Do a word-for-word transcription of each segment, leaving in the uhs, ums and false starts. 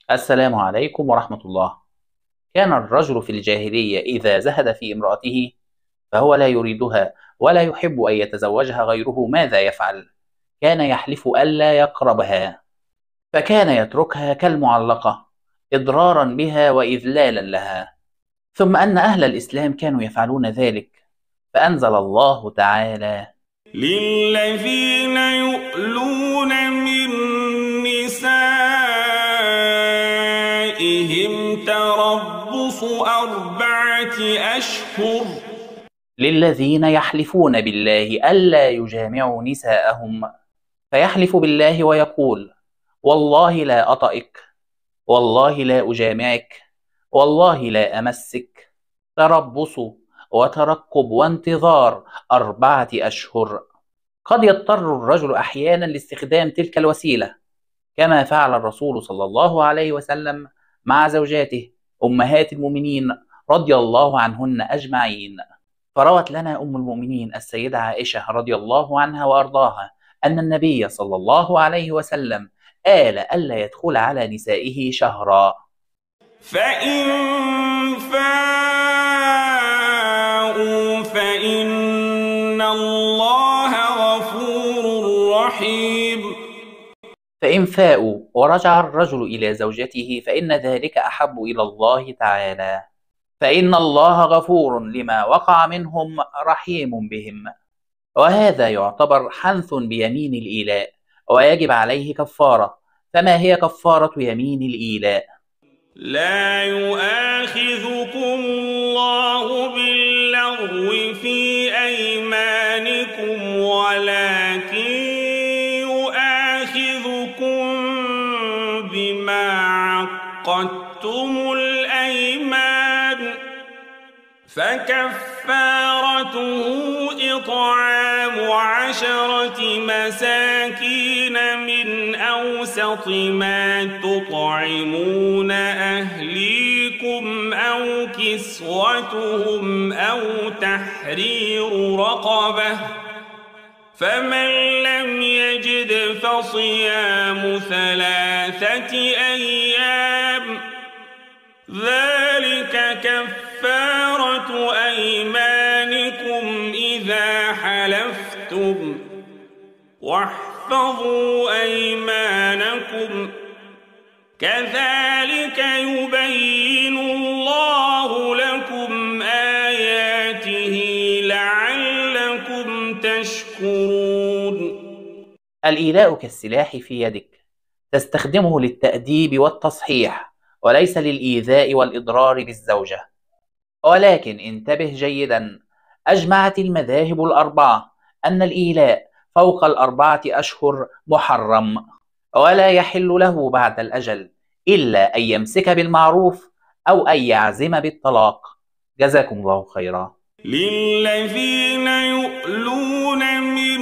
السلام عليكم ورحمة الله. كان الرجل في الجاهلية إذا زهد في امرأته فهو لا يريدها ولا يحب أن يتزوجها غيره، ماذا يفعل؟ كان يحلف ألا يقربها، فكان يتركها كالمعلقة إضرارا بها وإذلالا لها. ثم أن أهل الإسلام كانوا يفعلون ذلك، فأنزل الله تعالى: للذين يؤلون من نسائهم تربص أربعة أشهر. للذين يحلفون بالله ألا يجامعوا نساءهم، فيحلف بالله ويقول: والله لا أطئك، والله لا أجامعك، والله لا أمسك. تربص وترقب وانتظار أربعة أشهر. قد يضطر الرجل أحيانا لاستخدام تلك الوسيلة، كما فعل الرسول صلى الله عليه وسلم مع زوجاته أمهات المؤمنين رضي الله عنهن أجمعين. فروت لنا أم المؤمنين السيدة عائشة رضي الله عنها وأرضاها أن النبي صلى الله عليه وسلم آل ألا يدخل على نسائه شهرا. فإن فاءوا فإن الله غفور رحيم. فإن فاءوا ورجع الرجل إلى زوجته فإن ذلك أحب إلى الله تعالى، فإن الله غفور لما وقع منهم رحيم بهم. وهذا يعتبر حنث بيمين الإيلاء، ويجب عليه كفارة. فما هي كفارة يمين الإيلاء؟ لا يؤاخذكم الله باللغو في أيمانكم ولكن يؤاخذكم بما عقدتم الأيمان، فكفارته إطعام عشرة مساكين من أوسط ما تطعمون أهليكم أو كسوتهم أو تحرير رقبة، فمن لم يجد فصيام ثلاثة أيام، ذلك كفارة أيمانكم إذا حلفتم، واحفظوا أيمانكم، كذلك يبين الله لكم آياته لعلكم تشكرون. الإيلاء كالسلاح في يدك، تستخدمه للتأديب والتصحيح وليس للإيذاء والإضرار بالزوجة. ولكن انتبه جيدا، أجمعت المذاهب الأربعة أن الإيلاء فوق الأربعة أشهر محرم، ولا يحل له بعد الأجل إلا أن يمسك بالمعروف أو أن يعزم بالطلاق. جزاكم الله خيرا. للذين يؤلون من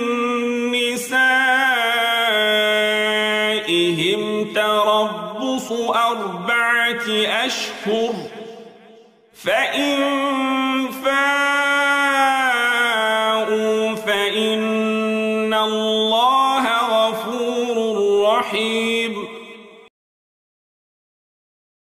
نسائهم تربص أربعة أشهر، فإن